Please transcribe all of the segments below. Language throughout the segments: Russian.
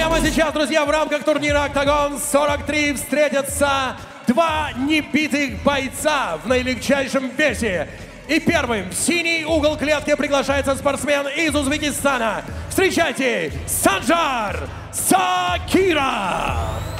прямо сейчас, друзья, в рамках турнира «Октагон 43» встретятся два небитых бойца в наилегчайшем весе. И первым в синий угол клетки приглашается спортсмен из Узбекистана. Встречайте, Санжар Сакира!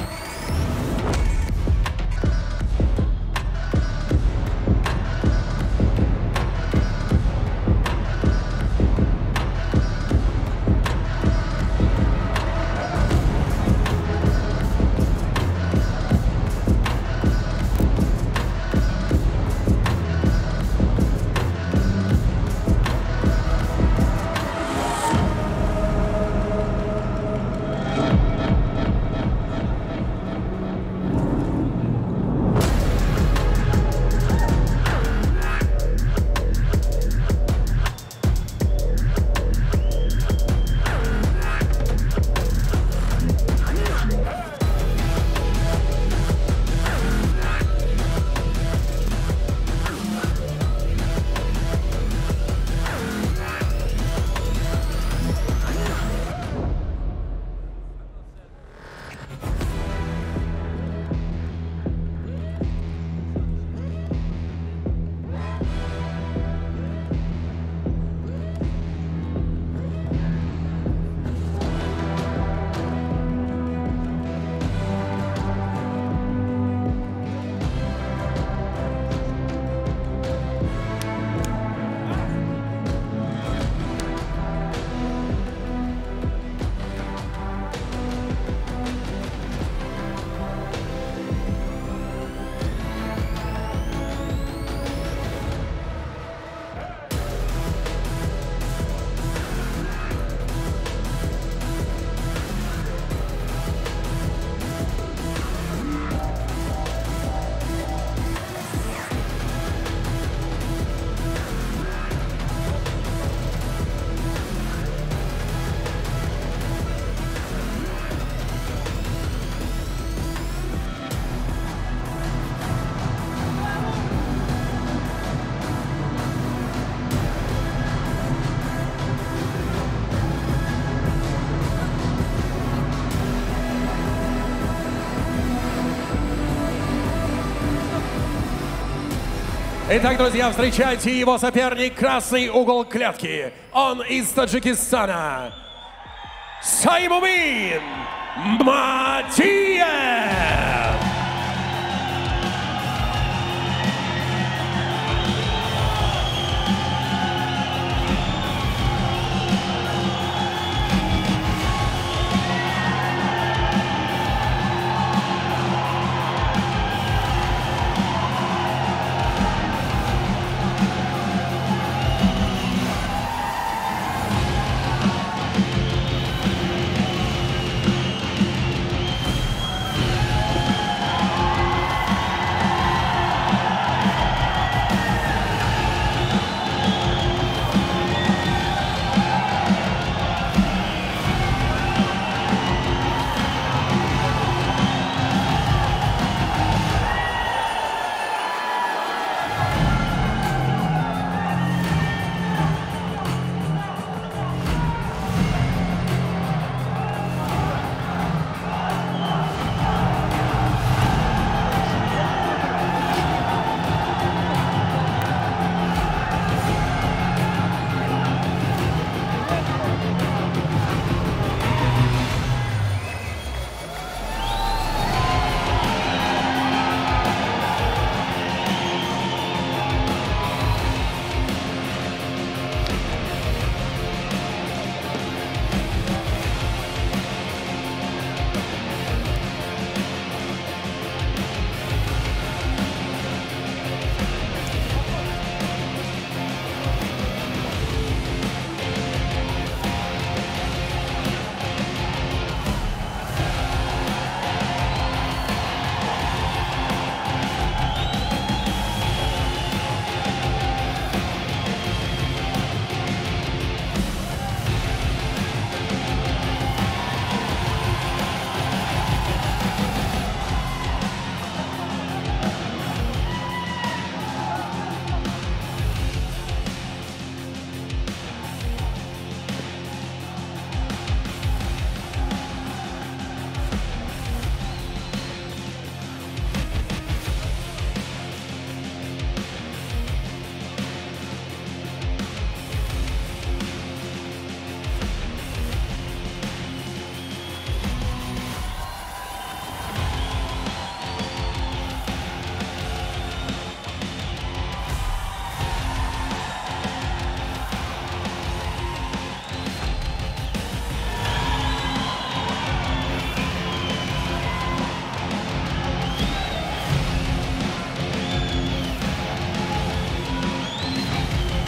Итак, друзья, встречайте его соперник, красный угол клетки. Он из Таджикистана. Саймумин Матиев!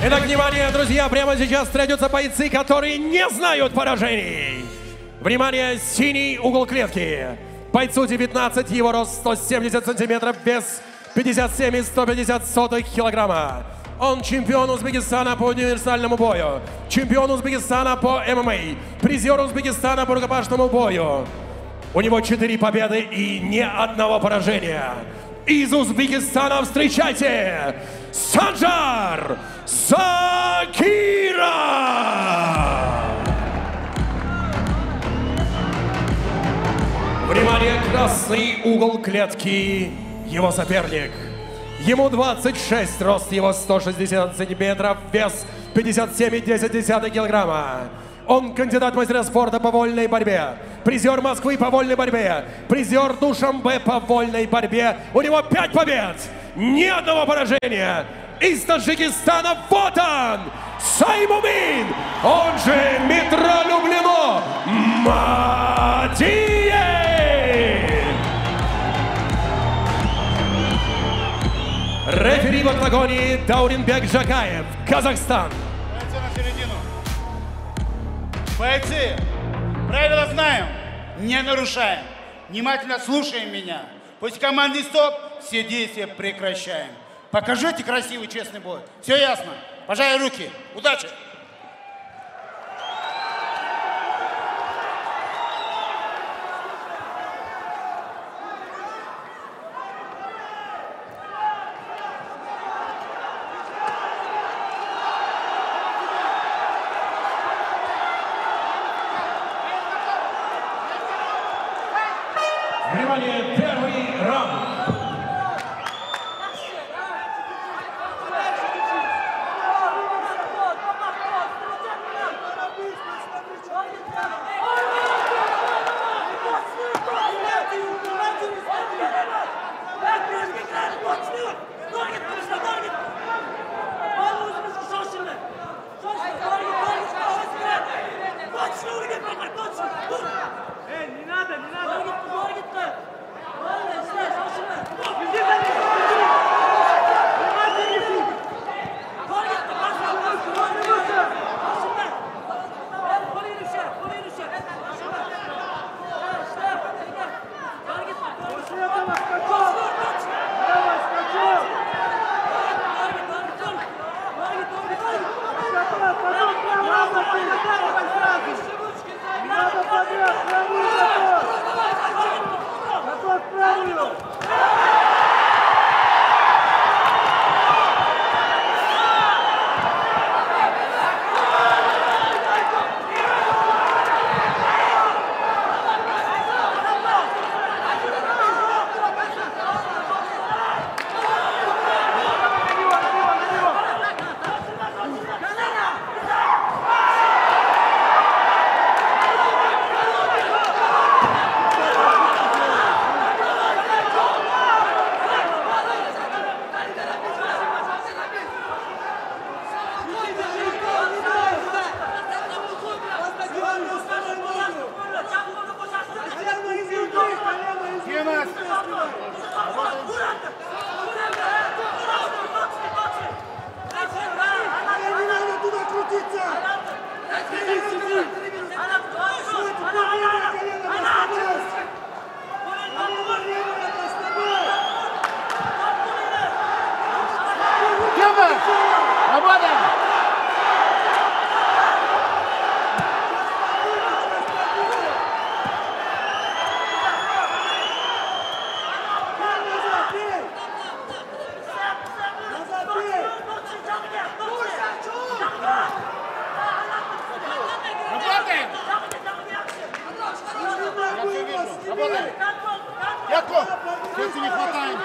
Итак, внимание, друзья, прямо сейчас встретятся бойцы, которые не знают поражений. Внимание, синий угол клетки. Бойцу 19, его рост 170 сантиметров, вес 57,150 килограмма. Он чемпион Узбекистана по универсальному бою, чемпион Узбекистана по ММА, призер Узбекистана по рукопашному бою. У него 4 победы и ни одного поражения. Из Узбекистана встречайте Санжар Закиров! Внимание, красный угол клетки, его соперник. Ему 26, рост его 160 сантиметров, вес 57,10 килограмма. Он кандидат в мастера спорта по вольной борьбе, призер Москвы по вольной борьбе, призер Душанбе по вольной борьбе. У него 5 побед, ни одного поражения. Из Таджикистана вот он, Саймумин, он же Метро Люблено Матиев. Рефери в октагоне Дауренбек Жакаев, Казахстан. Бойцы на середину. Бойцы, правила знаем, не нарушаем. Внимательно слушаем меня. После команды стоп все действия прекращаем. Покажите красивый, честный бой. Все ясно. Пожали руки. Удачи! Внимание, первый раунд. Не надо, не надо. Ятко, если не хватает.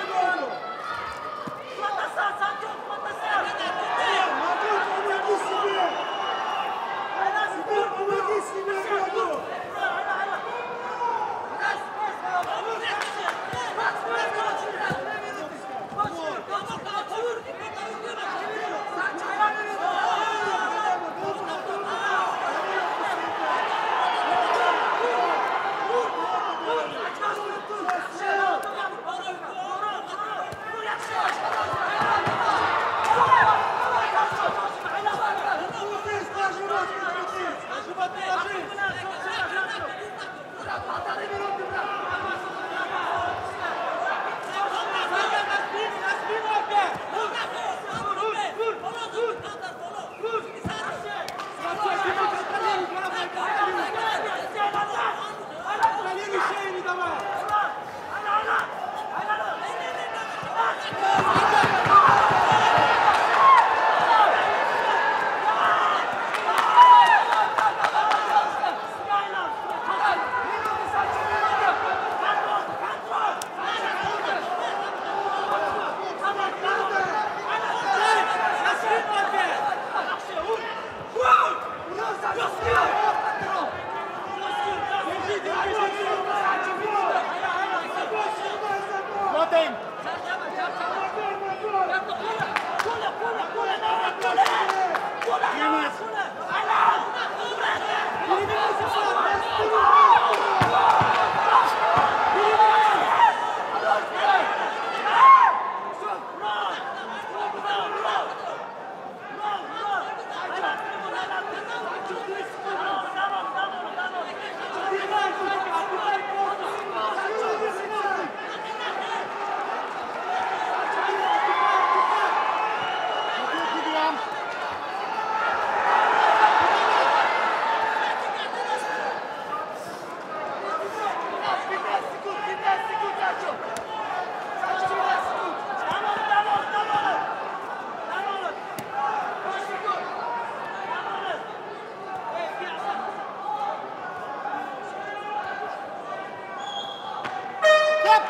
Стоп!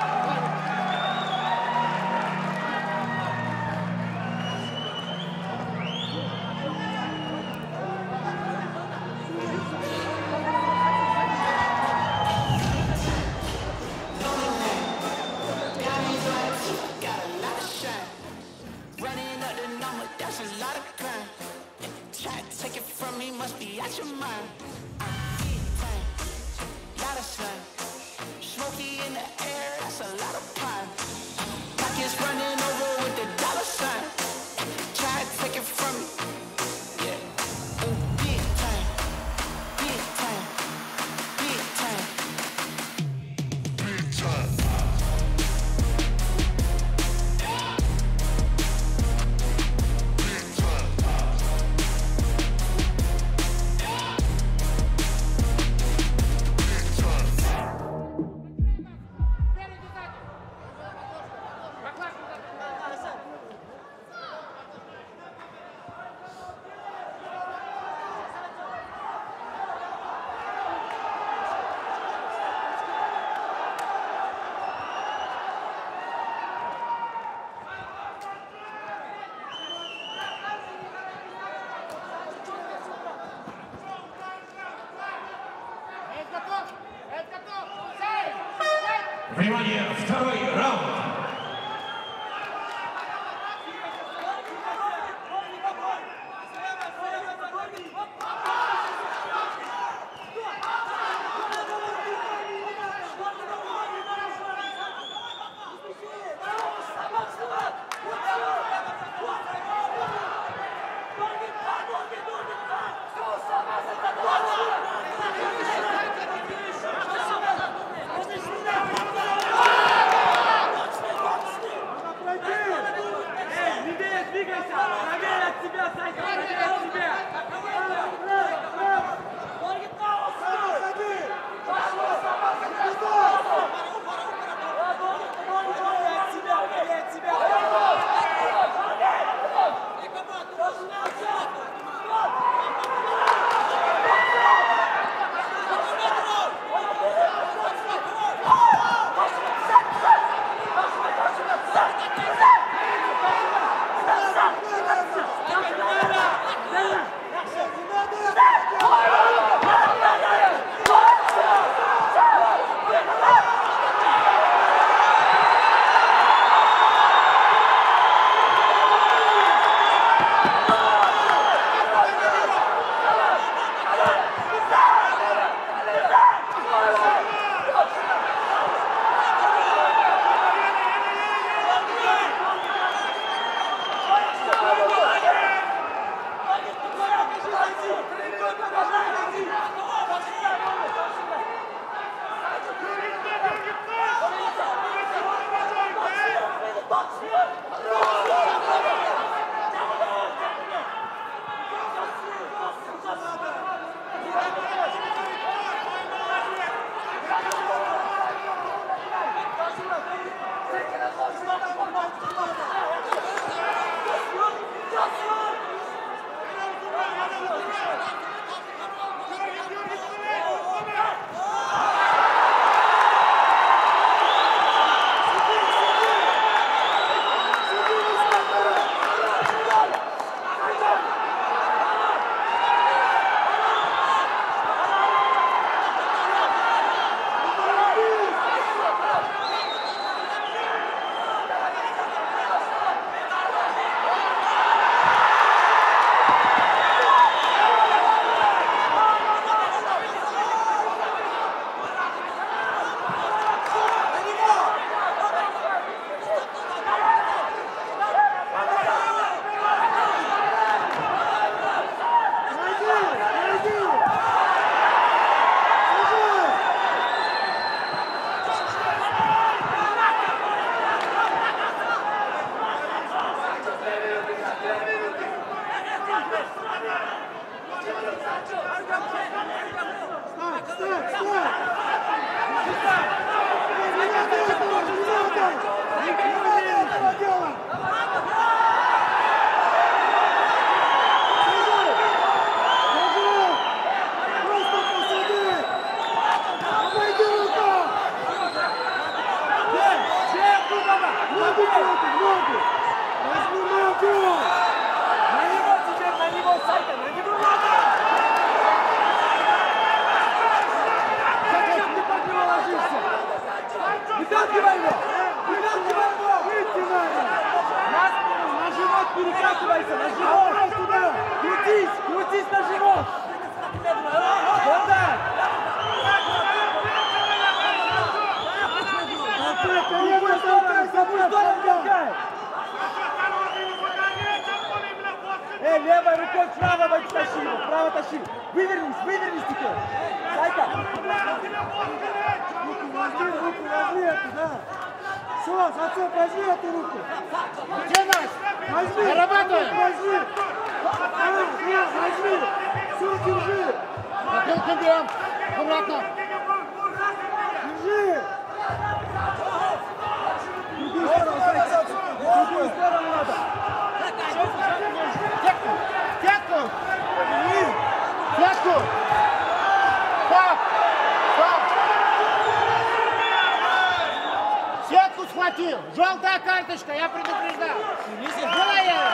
Внимание, второй раунд. Вытягивай его! Вытягивай его! Вытягивай! На живот перекатывайся! На живот! Туда! Крутись! Крутись на живот! Вот так! Левой рукой вправо тащи его, вправо тащи. Вывернись, вывернись теперь. Сайка. Руку возьми эту, да. Все, отцов, возьми эту руку. Где нас? Возьми. Зарабатываем. Возьми. Возьми. Все, держи. Берем. Обратно. Держи. Другую сторону, Сайка. Другую сторону надо. Пятку! Пятку! Стоп! Стоп! Сетку схватил! Желтая карточка, я предупреждал! Была я!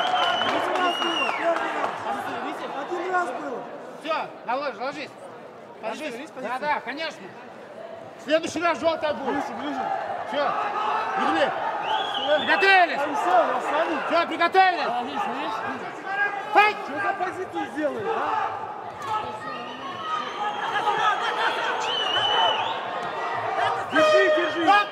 Один раз было. Все, ложись. Ложись. Да, конечно. В следующий раз желтая будет. Все, легли. Приготовились? Все, приготовились? Файт! Что за позицию сделали, а? Держи, держи! Стоп!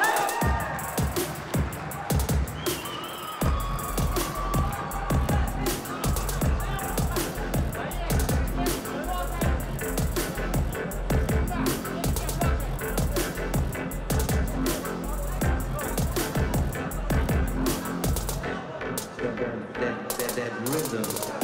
That rhythm.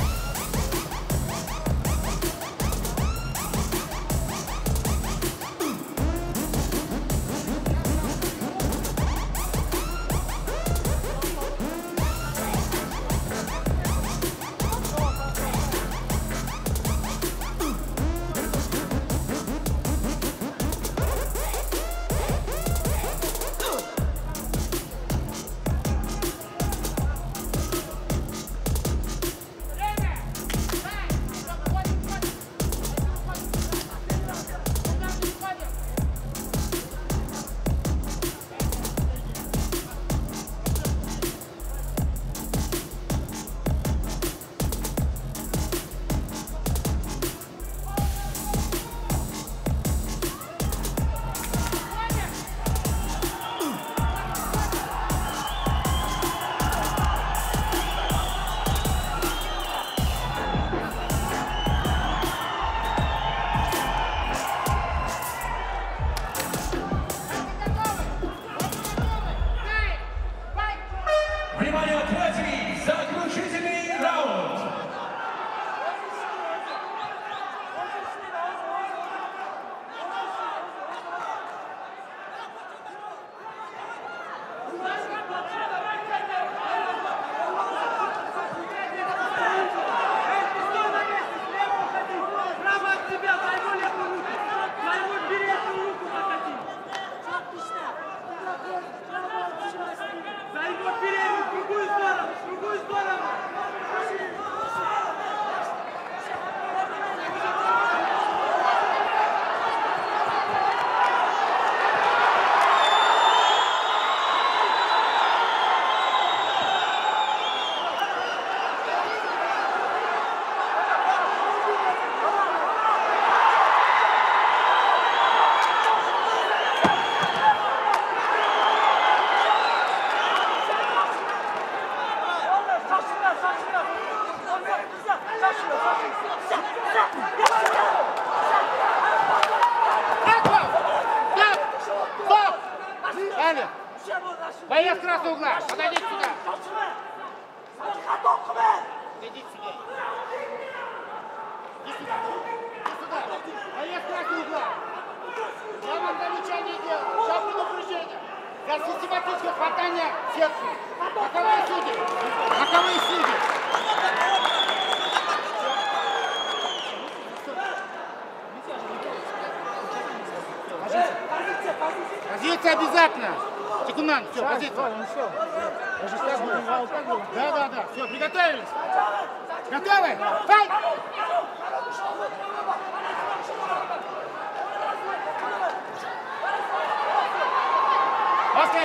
Внимание, третий, заключительный раунд. Право от тебя, дай ему левую руку. Дай ему переднюю руку закати. Дай ему переднюю, в другую сторону, в другую сторону. Стоп! Аня, боец красного угла, подойдите сюда. Идите сюда. Иди сюда. Иди сюда. Боец красного угла. Я вам замечание делаю. Сейчас предупреждение. За систематическое хватание сетки. Боковые судьи. Боковые судьи. Позиция обязательно. Тикунан, все, позиция. Да. Все, приготовились. Готовы? Файт! После...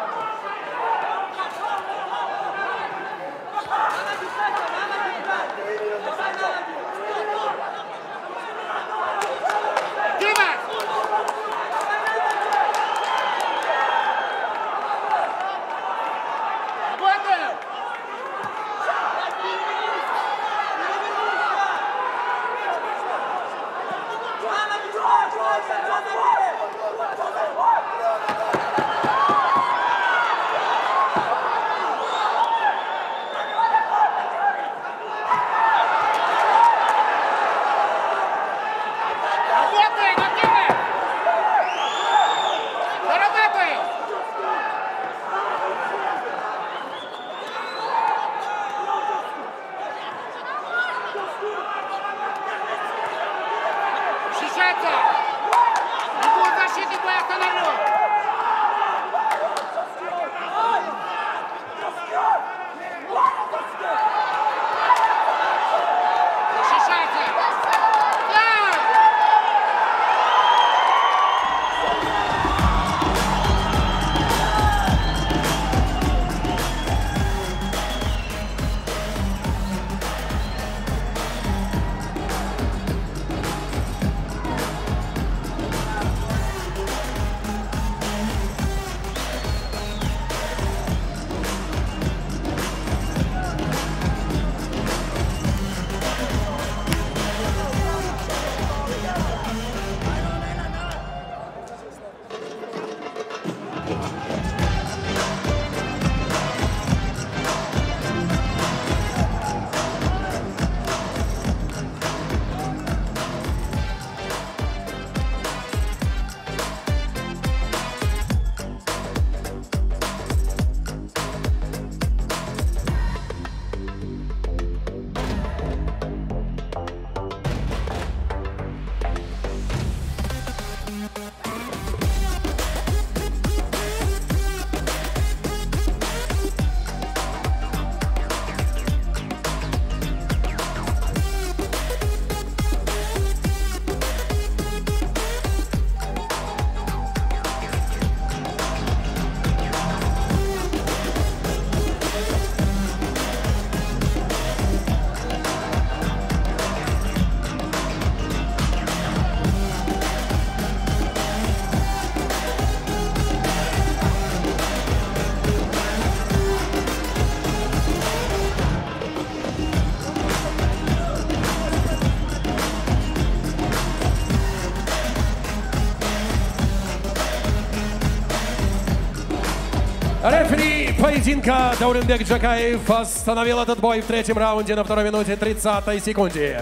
Рефери поединка Дауренбек Джакаев остановил этот бой в третьем раунде на 2 минуте 30 секунде.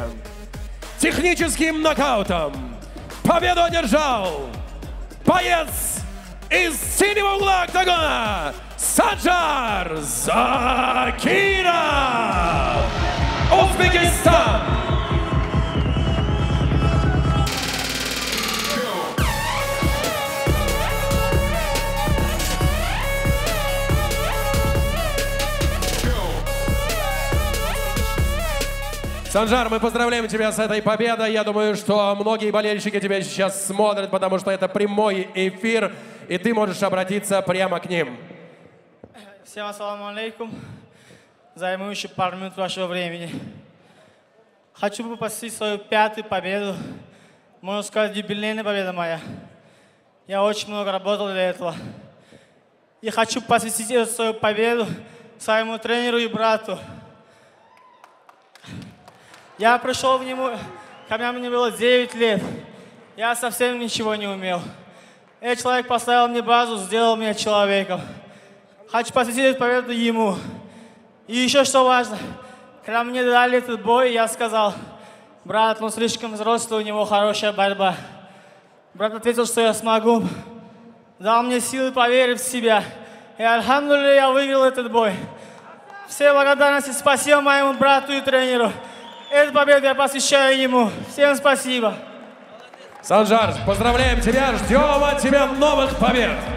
Техническим нокаутом победу одержал боец из синего угла октагона Санжар Закиров, Узбекистан. Санжар, мы поздравляем тебя с этой победой. Я думаю, что многие болельщики тебя сейчас смотрят, потому что это прямой эфир, и ты можешь обратиться прямо к ним. Всем ассаламу алейкум. Займу еще пару минут вашего времени. Хочу посвятить свою 5-ю победу. Можно сказать, юбилейная победа моя. Я очень много работал для этого. И хочу посвятить эту свою победу своему тренеру и брату. Я пришел в него, когда мне было 9 лет. Я совсем ничего не умел. Этот человек поставил мне базу, сделал меня человеком. Хочу посвятить эту победу ему. И еще что важно, когда мне дали этот бой, я сказал: брат, он слишком взрослый, у него хорошая борьба. Брат ответил, что я смогу. Дал мне силы поверить в себя. И альхамдулилля, я выиграл этот бой. Все благодарности, спасибо моему брату и тренеру. Эту победу я посвящаю ему. Всем спасибо. Санжар, поздравляем тебя, ждем от тебя новых побед.